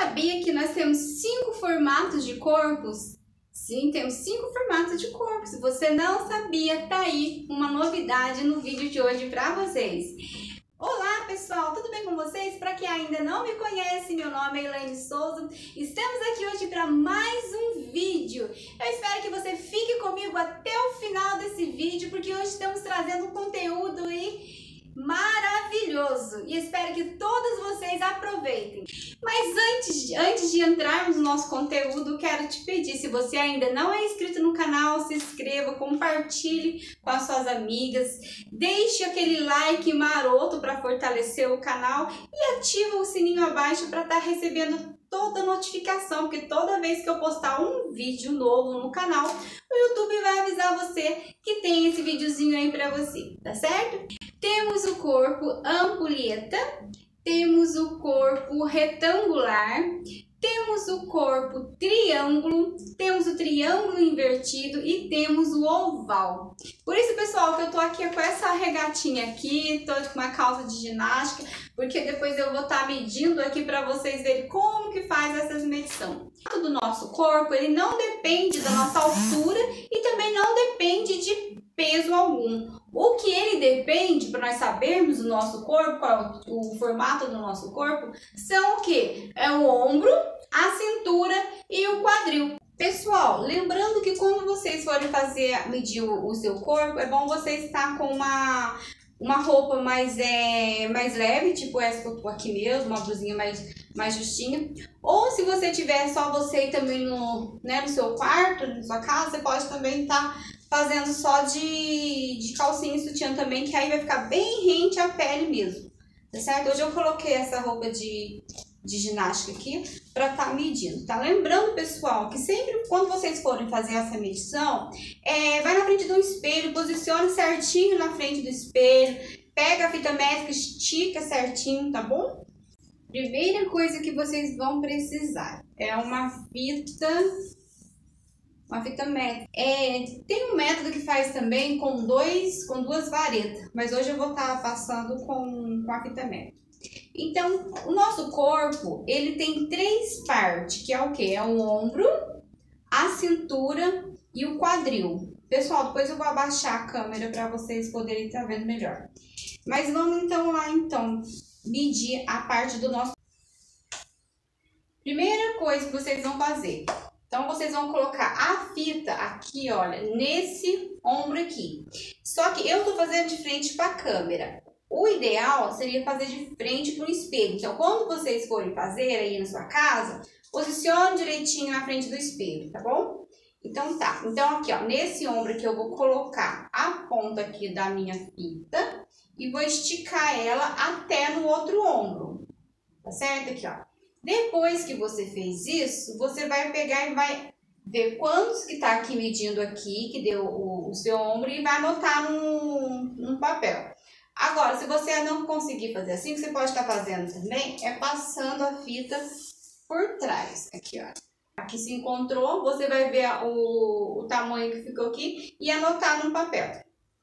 sabia que nós temos 5 formatos de corpos? Sim, temos 5 formatos de corpo. Se você não sabia, tá aí uma novidade no vídeo de hoje para vocês. Olá pessoal, tudo bem com vocês? Para quem ainda não me conhece, meu nome é Elaine Souza. Estamos aqui hoje para mais um vídeo. Eu espero que você fique comigo até o final desse vídeo, porque hoje estamos trazendo um conteúdo aí maravilhoso e espero que todos vocês aproveitem. Mas antes de entrarmos no nosso conteúdo, quero te pedir, se você ainda não é inscrito no canal, se inscreva, compartilhe com as suas amigas, deixe aquele like maroto para fortalecer o canal e ativa o sininho abaixo para estar recebendo toda notificação, porque toda vez que eu postar um vídeo novo no canal, o YouTube vai avisar você que tem esse videozinho aí para você, tá certo? Temos o corpo ampulheta, temos o corpo retangular, temos o corpo triângulo, temos o triângulo invertido e temos o oval. Por isso, pessoal, que eu tô aqui com essa regatinha aqui, tô com uma calça de ginástica, porque depois eu vou estar medindo aqui para vocês verem como que faz essas medições. O do nosso corpo, ele não depende da nossa altura e também não depende de peso algum. O que ele depende, para nós sabermos o nosso corpo, qual é o formato do nosso corpo, são o que? É o ombro, a cintura e o quadril. Pessoal, lembrando que quando vocês forem medir o seu corpo, é bom você estar com uma roupa mais leve, tipo essa que eu tô aqui mesmo, uma blusinha mais justinha. Ou se você tiver só você também no seu quarto, na sua casa, você pode também estar fazendo só de calcinha e sutiã também, que aí vai ficar bem rente à pele mesmo, tá certo? Hoje eu coloquei essa roupa de ginástica aqui para estar medindo, tá? Lembrando, pessoal, que sempre quando vocês forem fazer essa medição, vai na frente do espelho, posiciona certinho na frente do espelho, pega a fita métrica, estica certinho, tá bom? Primeira coisa que vocês vão precisar é uma fita métrica. Tem um método que faz também com duas varetas, mas hoje eu vou estar passando com a fita métrica. Então, o nosso corpo, ele tem 3 partes, que é o que? É o ombro, a cintura e o quadril. Pessoal, depois eu vou abaixar a câmera para vocês poderem estar vendo melhor. Mas vamos então lá, medir a parte do nosso... Primeira coisa que vocês vão fazer... Então, vocês vão colocar a fita aqui, olha, nesse ombro aqui. Só que eu tô fazendo de frente para a câmera. O ideal seria fazer de frente para o espelho. Então, quando vocês forem fazer aí na sua casa, posicione direitinho na frente do espelho, tá bom? Então, tá. Então, aqui, ó, nesse ombro aqui eu vou colocar a ponta aqui da minha fita e vou esticar ela até no outro ombro, tá certo? Aqui, ó. Depois que você fez isso, você vai pegar e vai ver quantos que tá aqui medindo aqui, que deu o seu ombro, e vai anotar num papel. Agora, se você não conseguir fazer assim, o que você pode estar fazendo também é passando a fita por trás. Aqui, ó. Aqui se encontrou, você vai ver o tamanho que ficou aqui e anotar no papel.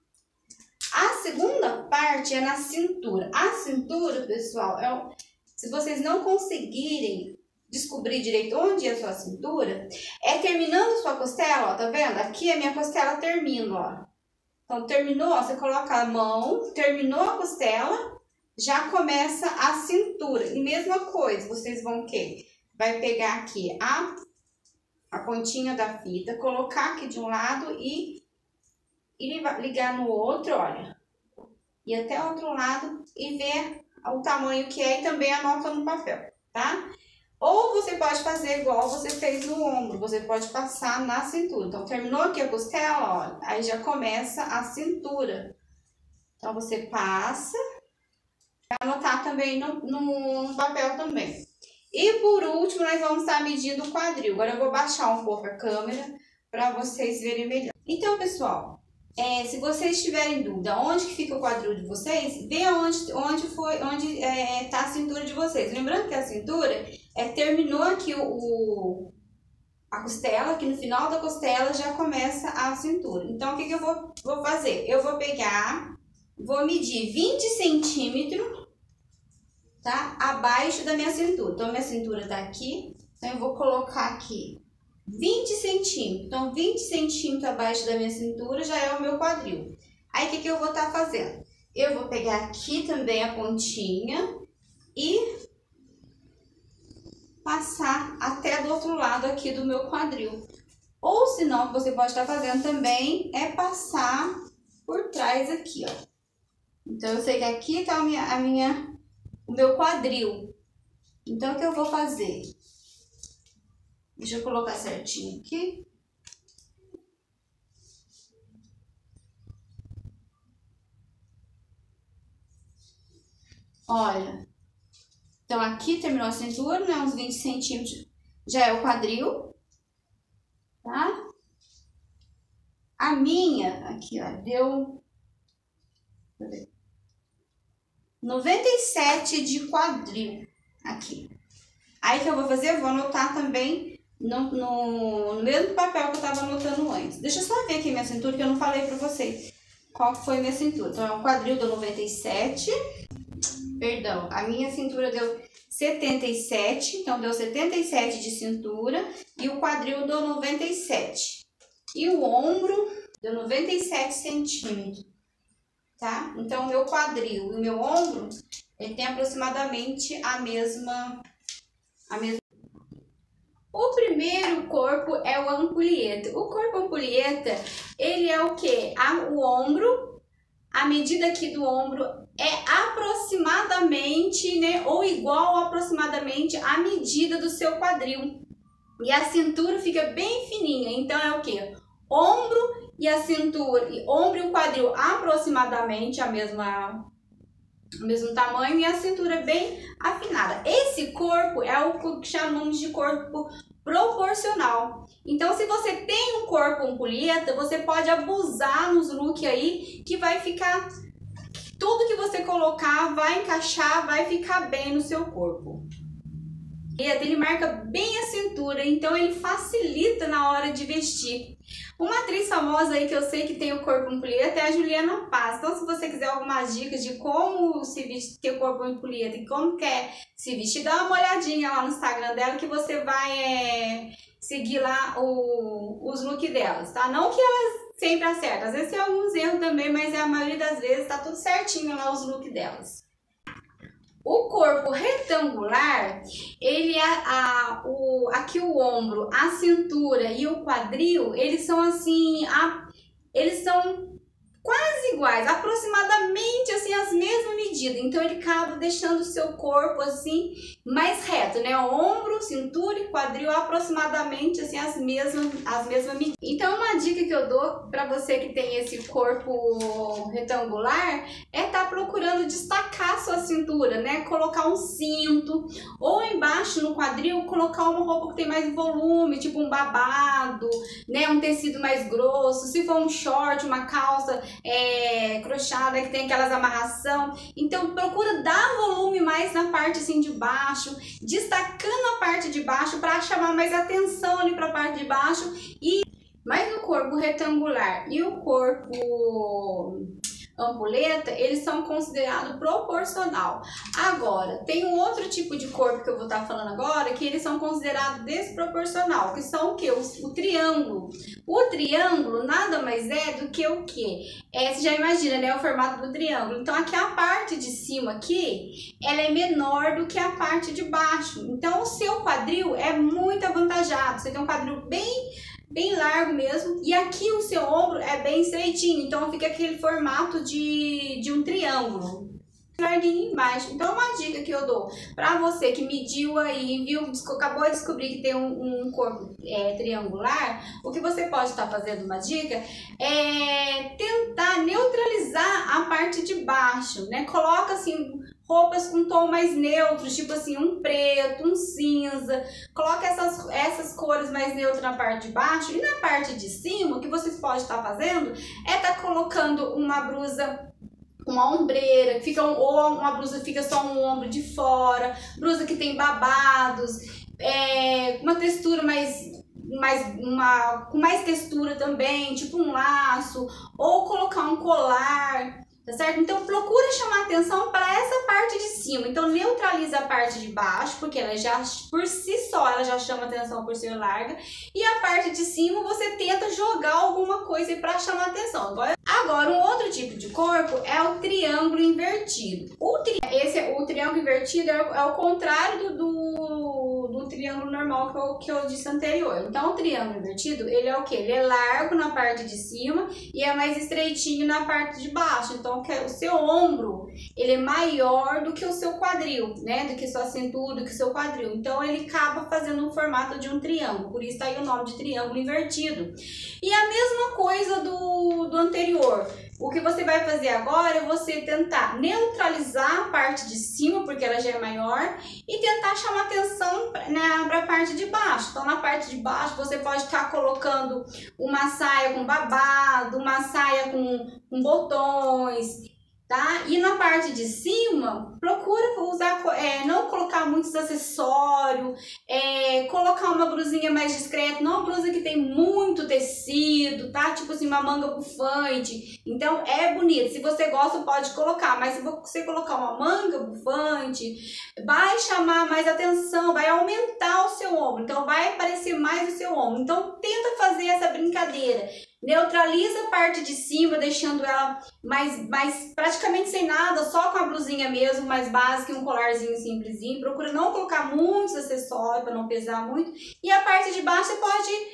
A segunda parte é na cintura. A cintura, pessoal, se vocês não conseguirem descobrir direito onde é a sua cintura, terminando sua costela, ó, tá vendo? Aqui a minha costela termina, ó. Então, terminou, ó, você coloca a mão, terminou a costela, já começa a cintura. E mesma coisa, vocês vão o quê? Vai pegar aqui a pontinha da fita, colocar aqui de um lado e ligar no outro, olha. E até o outro lado e ver o tamanho que é e também anota no papel, tá? Ou você pode fazer igual você fez no ombro, você pode passar na cintura. Então, terminou aqui a costela, ó, aí já começa a cintura. Então, você passa, vai anotar também no papel também. E por último, nós vamos estar medindo o quadril. Agora eu vou baixar um pouco a câmera para vocês verem melhor. Então, pessoal, se vocês tiverem dúvida onde que fica o quadril de vocês, vê onde tá a cintura de vocês. Lembrando que a cintura terminou aqui a costela, que no final da costela já começa a cintura. Então, o que eu vou fazer? Eu vou pegar, vou medir 20 centímetros, tá? Abaixo da minha cintura. Então, minha cintura tá aqui, então eu vou colocar aqui 20 centímetros. Então, 20 centímetros abaixo da minha cintura já é o meu quadril. Aí, o que eu vou estar fazendo? Eu vou pegar aqui também a pontinha e passar até do outro lado aqui do meu quadril. Ou se não, você pode estar fazendo também é passar por trás aqui, ó. Então, eu sei que aqui tá o meu quadril. Então, o que eu vou fazer? Deixa eu colocar certinho aqui. Olha. Então, aqui terminou a cintura, né? Uns 20 centímetros já é o quadril, tá? A minha, aqui, ó, deu 97 de quadril aqui. Aí, o que eu vou fazer? Eu vou anotar também no mesmo papel que eu tava anotando antes. Deixa eu só ver aqui minha cintura, que eu não falei pra vocês qual foi minha cintura. Então, o quadril deu 97. Perdão, a minha cintura deu 77, então deu 77 de cintura e o quadril deu 97. E o ombro deu 97 centímetros, tá? Então, o meu quadril e o meu ombro, ele tem aproximadamente a mesma... O primeiro corpo é o ampulheta. O corpo ampulheta, ele é o quê? O ombro, a medida aqui do ombro é aproximadamente, né, ou igual ou aproximadamente a medida do seu quadril. E a cintura fica bem fininha, então é o que? Ombro e a cintura, ombro e o quadril aproximadamente o mesmo tamanho e a cintura bem afinada. Esse corpo é o que chamamos de corpo proporcional. Então, se você tem um corpo ampulheta, você pode abusar nos looks aí, que vai ficar... Tudo que você colocar vai encaixar, vai ficar bem no seu corpo. Ele marca bem a cintura, então ele facilita na hora de vestir. Uma atriz famosa aí que eu sei que tem o corpo ampulheta é a Juliana Paz. Então, se você quiser algumas dicas de como se vestir, ter o corpo ampulheta e como quer se vestir, dá uma olhadinha lá no Instagram dela que você vai seguir lá os looks delas, tá? Não que elas sempre acertam, às vezes tem alguns erros também, mas a maioria das vezes tá tudo certinho lá os looks delas. O corpo retangular, ele aqui o ombro, a cintura e o quadril, eles são assim, eles são quase iguais, aproximadamente assim as mesmas medidas. Então ele acaba deixando o seu corpo assim mais reto, né? Ombro, cintura e quadril aproximadamente assim as mesmas medidas. Então uma dica que eu dou para você que tem esse corpo retangular é estar procurando destacar a sua cintura, né? Colocar um cinto ou embaixo no quadril colocar uma roupa que tem mais volume, tipo um babado, né? Um tecido mais grosso. Se for um short, uma calça crochada que tem aquelas amarração, então procura dar volume mais na parte assim de baixo, destacando a parte de baixo para chamar mais atenção ali para a parte de baixo. Mas o corpo retangular e o corpo ampulheta, eles são considerados proporcional. Agora, tem um outro tipo de corpo que eu vou estar falando agora, que eles são considerados desproporcional, que são o que? O triângulo. O triângulo nada mais é do que o que? Você já imagina, né, o formato do triângulo. Então, aqui a parte de cima aqui, ela é menor do que a parte de baixo. Então, o seu quadril é muito avantajado. Você tem um quadril bem largo mesmo, e aqui o seu ombro é bem estreitinho, então fica aquele formato de um triângulo larguinho embaixo. Então uma dica que eu dou para você que mediu aí, viu, acabou de descobrir que tem um corpo triangular, o que você pode estar fazendo, uma dica, é tentar neutralizar a parte de baixo, né? Coloca assim roupas com tom mais neutros, tipo assim, um preto, um cinza. Coloca essas cores mais neutras na parte de baixo. E na parte de cima, o que vocês podem estar fazendo é estar colocando uma blusa, uma ombreira, ou uma blusa que fica só um ombro de fora, blusa que tem babados, uma textura com mais textura também, tipo um laço, ou colocar um colar. tá certo? Então procura chamar atenção para essa parte de cima. Então neutraliza a parte de baixo, porque ela já por si só ela já chama atenção por ser larga, e a parte de cima você tenta jogar alguma coisa para chamar atenção. Agora um outro tipo de corpo é o triângulo invertido. O triângulo invertido é o contrário do triângulo normal que eu disse anterior. Então o triângulo invertido, ele é o que? Ele é largo na parte de cima e é mais estreitinho na parte de baixo. Então o seu ombro, ele é maior do que o seu quadril, né? Do que sua cintura, do que o seu quadril. Então ele acaba fazendo um formato de um triângulo. Por isso tá aí o nome de triângulo invertido. E a mesma coisa do anterior. O que você vai fazer agora é você tentar neutralizar a parte de cima, porque ela já é maior, e tentar chamar atenção para a parte de baixo. Então, na parte de baixo, você pode estar colocando uma saia com babado, uma saia com botões, tá? E na parte de cima, procura usar, não colocar muitos acessórios, colocar uma blusinha mais discreta, não uma blusa que tem muito tecido, tá? Tipo assim, uma manga bufante. Então é bonito. Se você gosta, pode colocar, mas se você colocar uma manga bufante, vai chamar mais atenção, vai aumentar o seu ombro. Então vai aparecer mais o seu ombro. Então tenta fazer essa brincadeira. Neutraliza a parte de cima, deixando ela mais praticamente sem nada, só com a blusinha mesmo, mais básica e um colarzinho simplesinho. Procura não colocar muitos acessórios para não pesar muito. E a parte de baixo você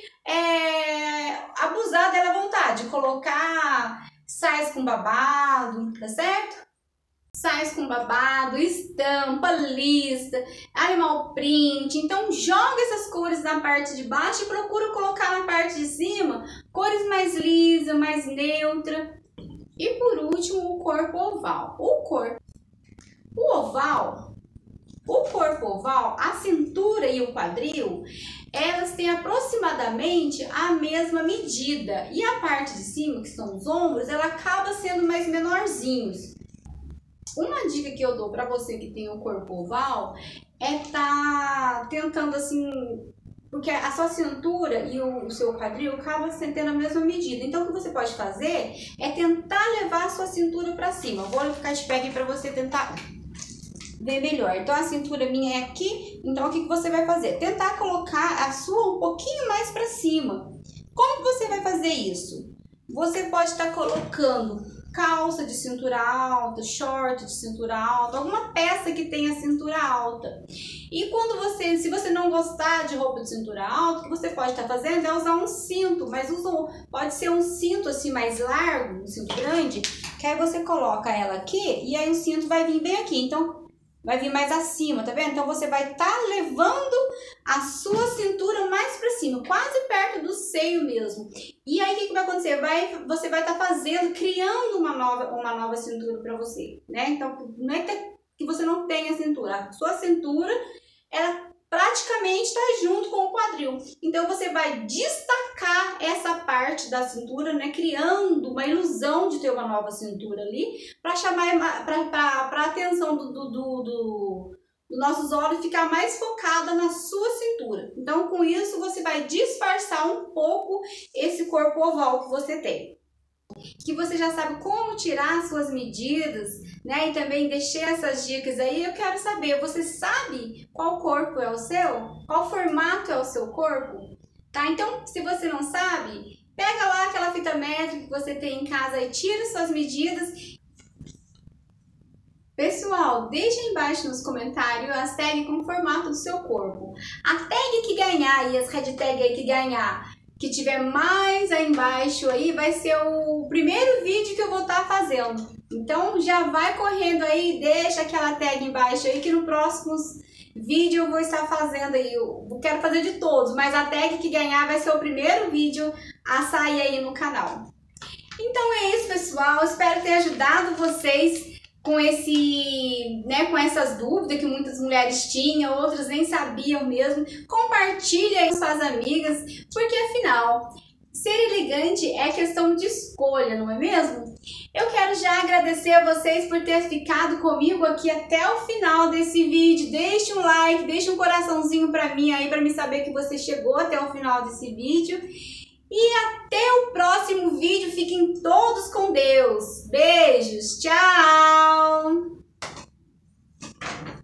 pode abusar dela à vontade, colocar saias com babado, tá certo? Saias com babado, estampa, lista, animal print. Então joga essas cores na parte de baixo e procura colocar na parte de cima cores mais lisas, mais neutras. E por último, o corpo oval. O corpo oval, a cintura e o quadril, elas têm aproximadamente a mesma medida. E a parte de cima, que são os ombros, ela acaba sendo mais menorzinhos. Uma dica que eu dou para você que tem o corpo oval é tá tentando assim, porque a sua cintura e o seu quadril acabam tendo a mesma medida. Então o que você pode fazer é tentar levar a sua cintura para cima. Eu vou ficar de pé aqui para você tentar ver melhor. Então a cintura minha é aqui, então o que você vai fazer? Tentar colocar a sua um pouquinho mais para cima. Como que você vai fazer isso? Você pode estar colocando calça de cintura alta, short de cintura alta, alguma peça que tenha cintura alta. E se você não gostar de roupa de cintura alta, o que você pode estar fazendo é usar um cinto, mas pode ser um cinto assim mais largo, um cinto grande, que aí você coloca ela aqui e aí o cinto vai vir bem aqui. Então vai vir mais acima, tá vendo? Então você vai estar levando a sua cintura mais para cima, quase perto do seio mesmo. E aí o que vai acontecer? Você vai estar criando uma nova cintura para você, né? Então não é que você não tenha cintura, a sua cintura ela praticamente está junto com o quadril. Então você vai destacar essa parte da cintura, né, criando uma ilusão de ter uma nova cintura ali, para chamar para a atenção dos nossos olhos ficar mais focada na sua cintura. Então com isso você vai disfarçar um pouco esse corpo oval que você tem. Que você já sabe como tirar suas medidas, né? E também deixei essas dicas aí. Eu quero saber, você sabe qual corpo é o seu? Qual formato é o seu corpo? Tá? Então, se você não sabe, pega lá aquela fita métrica que você tem em casa e tira suas medidas. Pessoal, deixa aí embaixo nos comentários as tags com o formato do seu corpo. A tag que ganhar e as hashtag aí que ganhar, que tiver mais aí embaixo aí, vai ser o primeiro vídeo que eu vou estar fazendo. Então já vai correndo aí, deixa aquela tag embaixo aí que no próximos vídeo eu vou estar fazendo aí. Eu quero fazer de todos, mas a tag que ganhar vai ser o primeiro vídeo a sair aí no canal. Então é isso, pessoal. Espero ter ajudado vocês com com essas dúvidas que muitas mulheres tinham, outras nem sabiam mesmo. Compartilha aí com suas amigas, porque afinal, ser elegante é questão de escolha, não é mesmo? Eu quero já agradecer a vocês por ter ficado comigo aqui até o final desse vídeo. Deixe um like, deixe um coraçãozinho pra mim aí, pra me saber que você chegou até o final desse vídeo. E até o próximo vídeo. Fiquem todos com Deus. Beijos. Tchau.